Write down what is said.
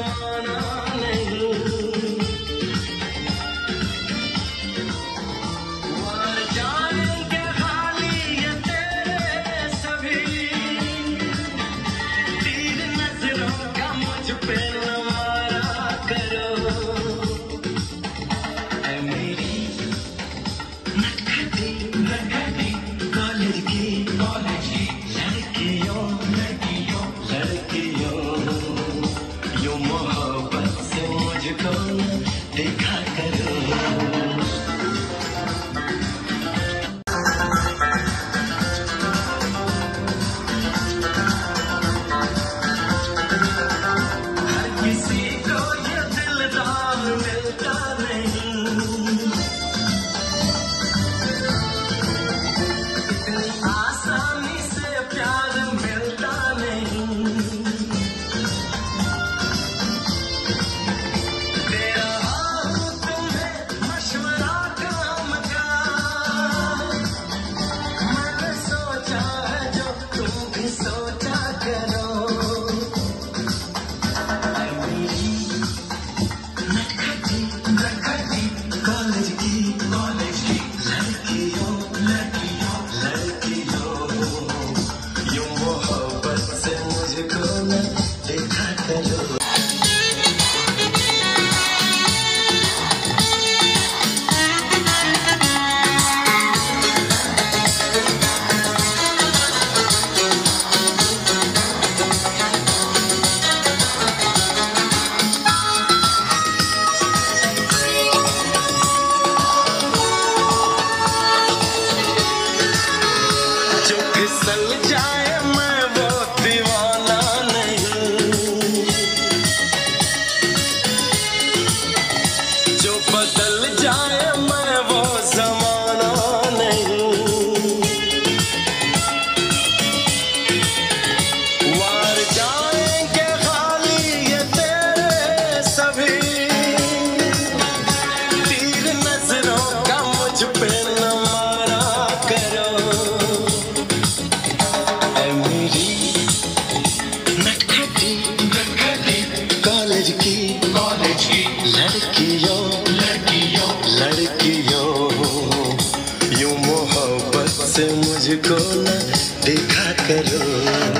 जमाना नहीं, मर जाएंगे खाली ये तेरे सभी तीर नजरों का मुझ पे न मारा करो। ऐ मेरी नटखटी नटखटी कॉलेज की लड़कियों यूं मोहब्बत से मुझको न देखा करो। हर किसी को ये दिलदार मिलता नहीं, इतनी आसानी से प्यार मिलता नहीं। दे रहा हूँ तुम्हें मशवरा काम का, मैंने सोचा है जो तुम भी सोचा करो। ऐ मेरी नटखटी नटखटी कॉलेज की लड़कियों यूं मोहब्बत से मुझको न देखा करो। जो फिसल जाए मैं वो दीवाना नहीं, जो बदल जाए मैं वो जमाना नहीं। वार जाएंगे खाली ये तेरे सभी तीर नजरों का मुझ पे न मारा करो। ऐ मेरी नटखटी कॉलेज की लड़कियों यूं मोहब्बत से मुझको न देखा करो।